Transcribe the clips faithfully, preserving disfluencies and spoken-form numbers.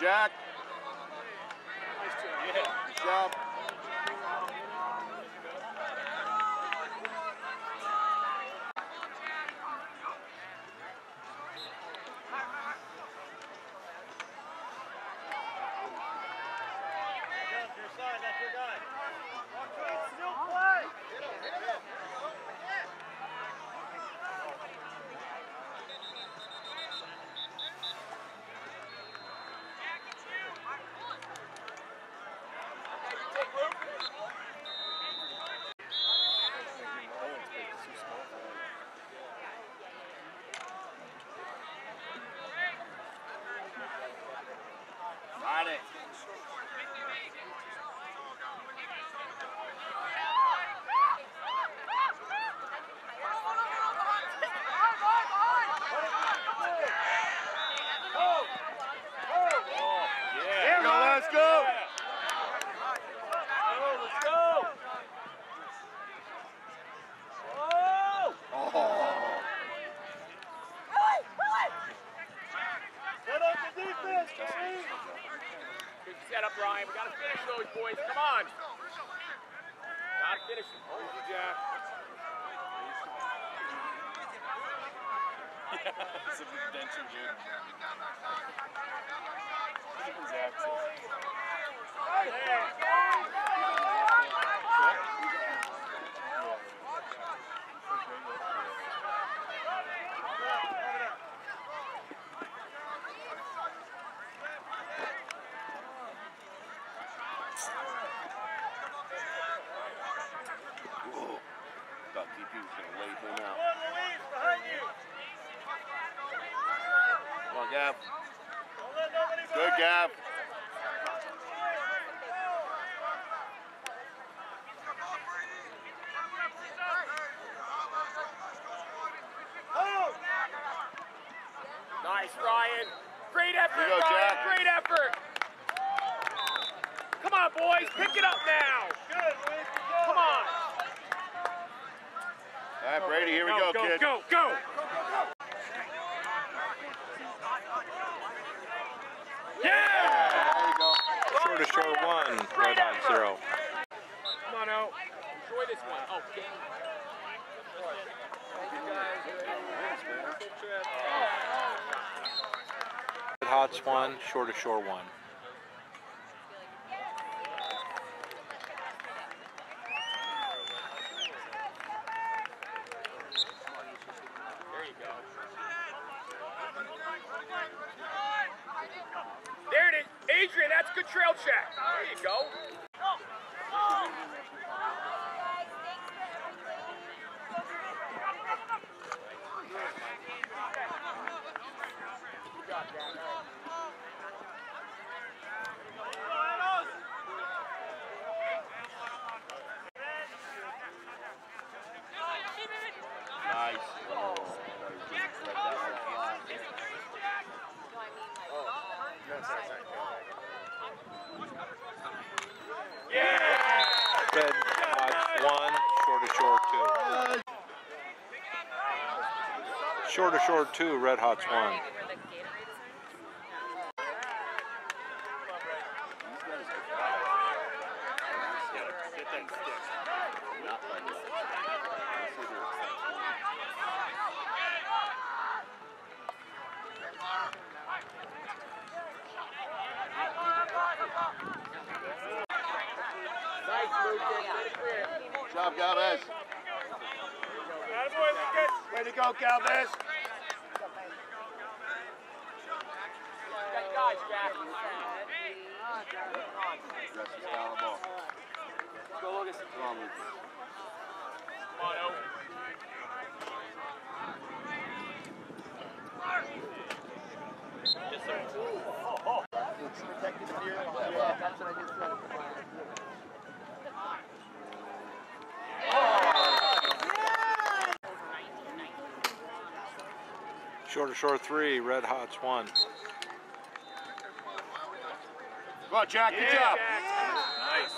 Jack. Yeah. Good job. Got it. Yeah, Go, let's go. Let's go. Oh! Get up the defense, Jimmy. Good setup, Ryan. We gotta finish those boys. Come on. Gotta finish them. Oh, you, Jack. Yeah, it's a denture, dude. His accent. Thought D P was going to lay him out. Come on, Louise, behind you. Come on, Gav. Don't let nobody Good, behind Gav. you. Oh! Nice, Ryan. Great effort, Here you go, Ryan. Jack. Great effort. Come on, boys. Pick it up now. Good, Louise. Good job. Come on. All right, Brady, here we go, go, kid. Go, go, Yeah! There you go. Short to short one, Red Hot zero. Come on out. Enjoy this one. Oh, game. Red Hots one, short to short one. There you go. There it is. Adrian, that's good trail check. There you go. You got that. Nice. Oh, Yeah! Red Hots one, short to short two. Short to short two, Red Hots one. Good job, Galvez. Way to go, Galvez. Got guys, Jack. Dress is down the ball. Go, Lucas. Come on, Lucas. Come on, O. Yes, sir. Oh, it's protected here. Yeah, that's what I just said. Short to short three, Red Hots one. Come on, Jack. Good Yeah, job. Jack. Nice.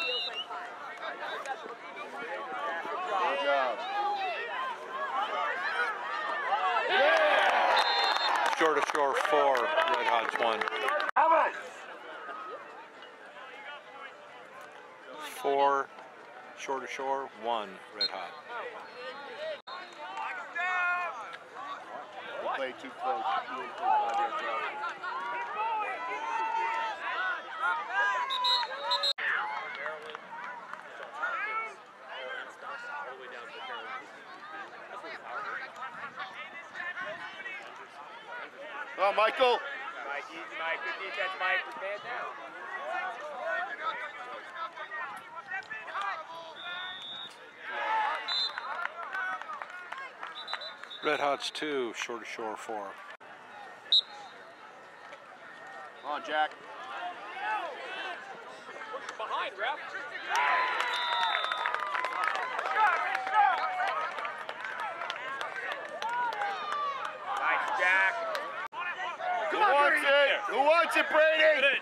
Good job. Short to short four, Red Hots one. Have it. Four, shore to shore, one, red hot. We play too close. Two and four, five yards out. Come on, Michael. Mike, easy, Mike. Good defense, Mike. We stand down. Red Hots two, shore to shore four. Come on, Jack. Behind, ref. Nice, Jack. Who wants it? Who wants it, Brady?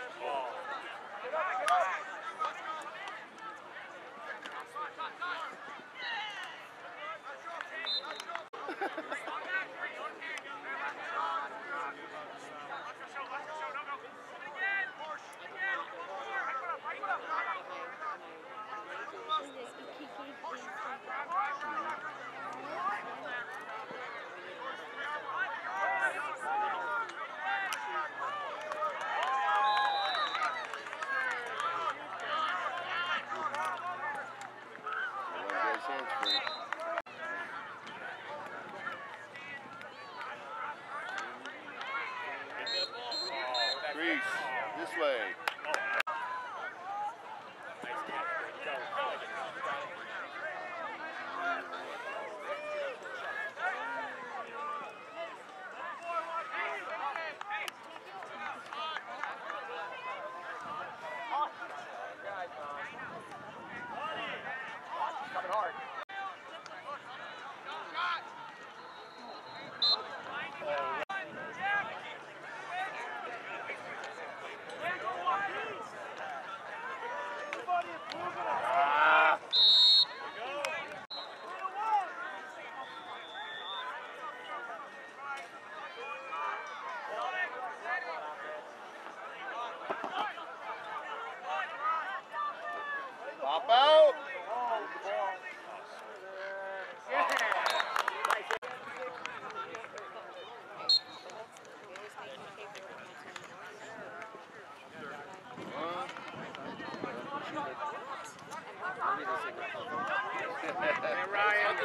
Grease, this way. Coming hard. Pop out. Hey, Ryan.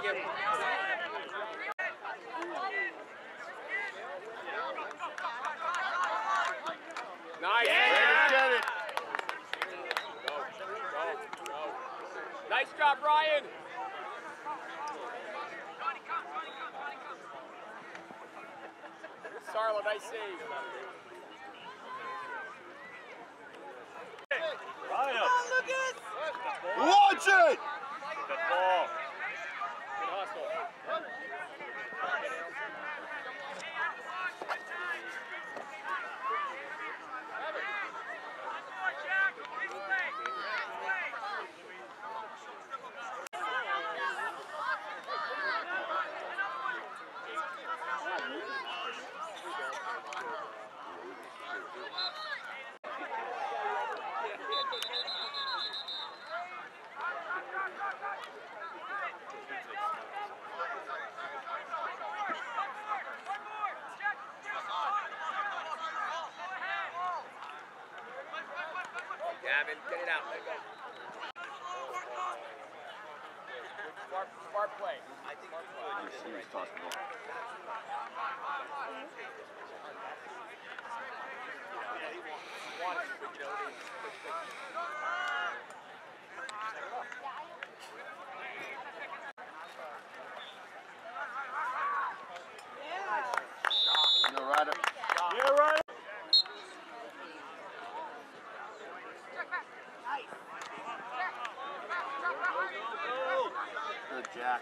Nice. Brady, get it. Nice job, Ryan. Sarlo, nice save. Ryan. Who wants it? Good ball. Good hustle. Gavin, get it out. Let it go. Smart, smart play. I think smart play. You know, Ryder. Yeah, Ryan. Good, Jack.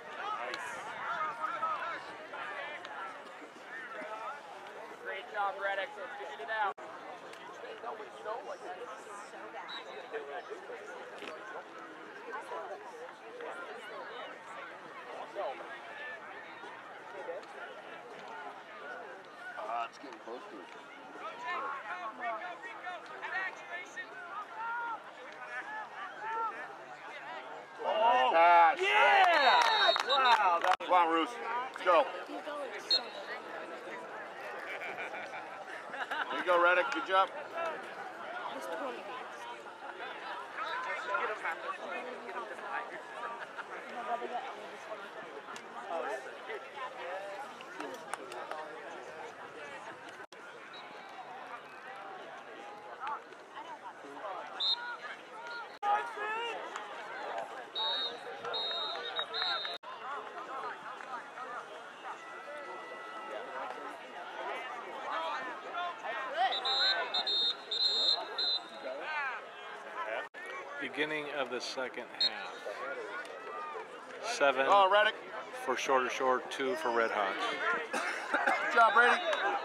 Great job, Reddick. Let's get it out. Nobody stole like that. Ah, it's getting close to it. on, Roos. Let's go. There you go, Reddick. Good job. Beginning of the second half. Seven Oh, Reddick. for Shorter Short, two for Red Hots. Good job, Brady.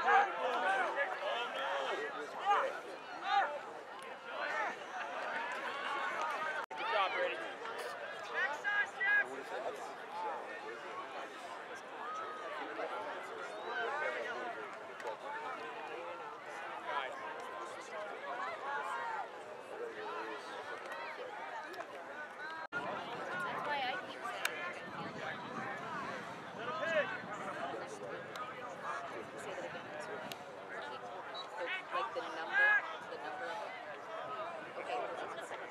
Good job, Brady. Like the number, the number of it. Okay, one second.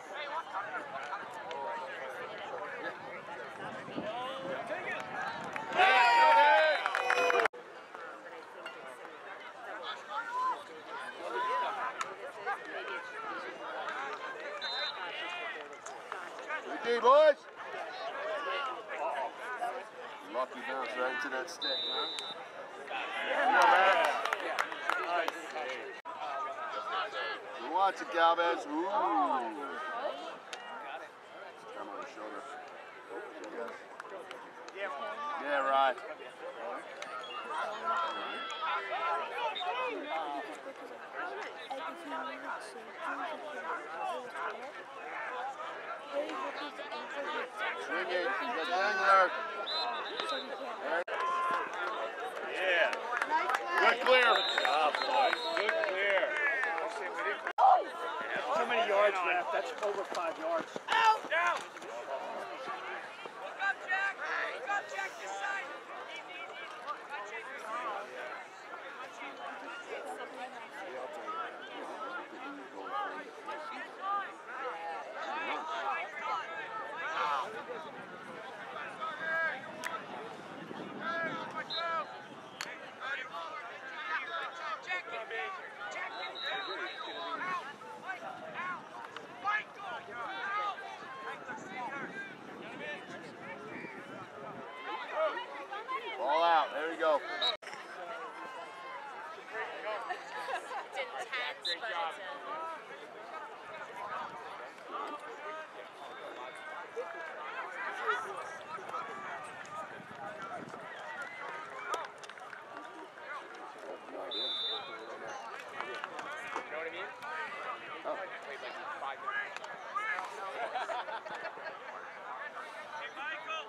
Good D, boys. Lucky bounce right into that stick, huh? Who wants it, Galvez? Ooh. Come on his shoulder. Yeah, right. Swing it. Get the angler. Yeah. Good clear. Good job, boys. Good clear. So many yards left. That's over five yards. Out! Out! Look up, Jack! Look up, Jack, this side! Ball out. There you go. It's intense, Great but job. it's a... You know what I mean? Oh. Played like five minutes. Hey, Michael!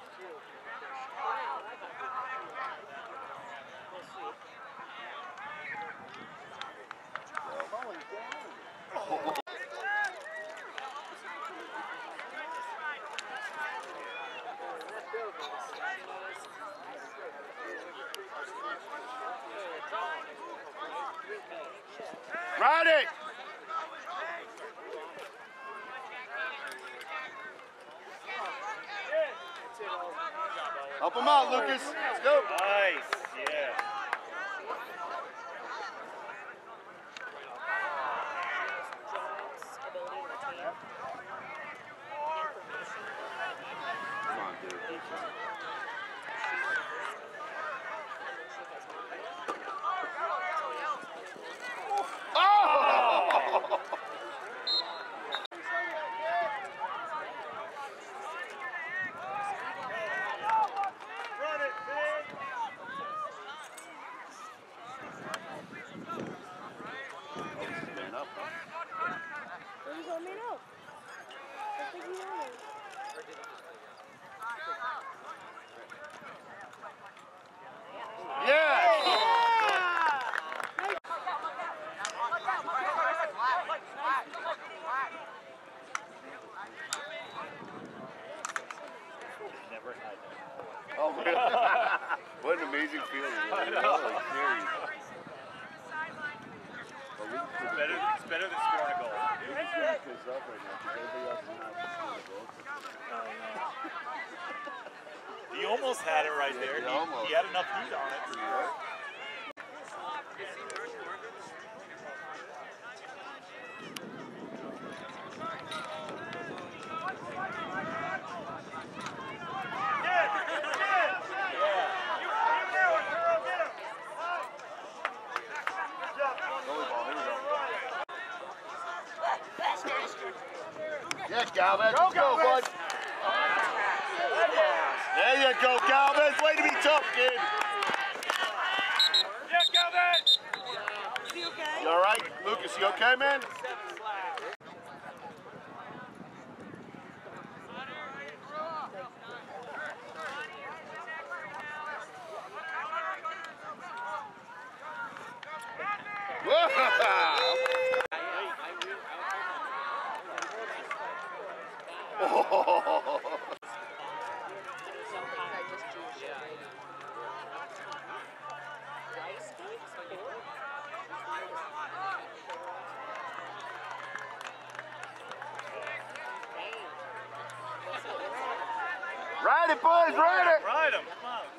Ride it! Help him out, Lucas. Let's go. Nice. Yeah. Come on, dude. Oh! Run it, Finn. almost had it right there. Yeah, He, almost. he had enough heat on it. Yes, Galvez. Let's go, bud. There you go, Galvez. Way to be tough, kid. Yeah, Galvin! You all right? Lucas, you okay, man? I just choose yeah. Rice cakes? Ride it, boys, ride it! Ride him, come on.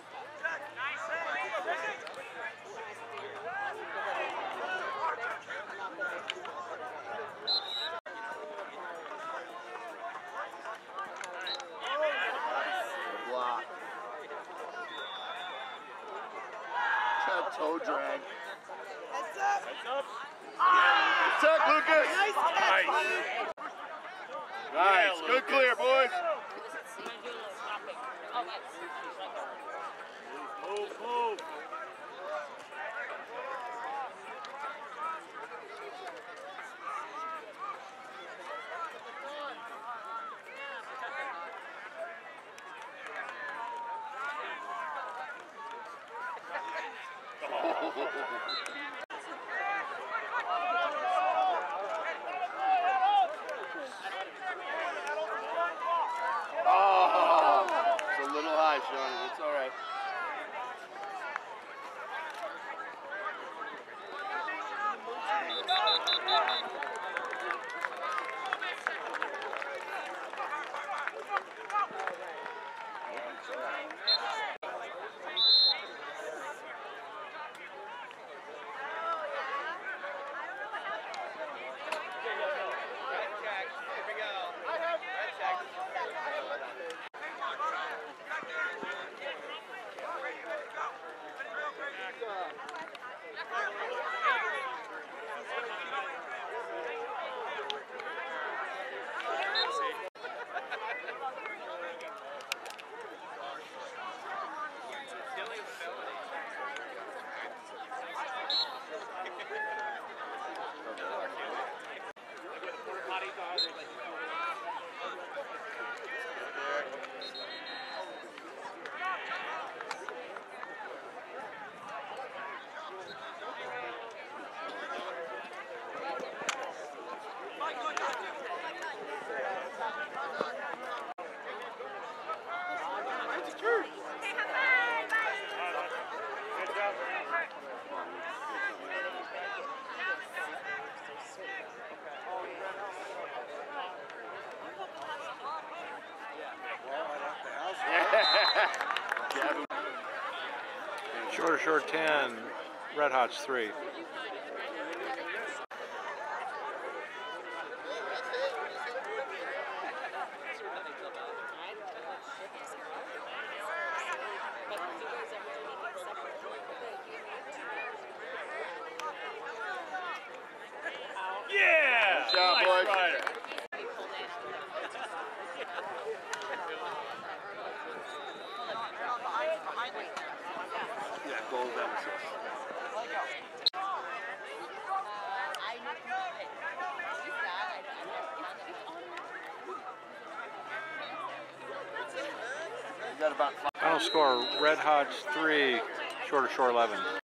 Block. Try to toe drag. Heads up. Tuck, Lucas! Nice. Nice. Good clear, boys. Move, move. Oh, it's a little high, Shawnee. It's all right. Shorter short ten, Red Hots three. Yeah! Good job, Nice boys. rider. Yeah, gold emphasis. You got about five. Final score, Red Hots three, Shorter short eleven.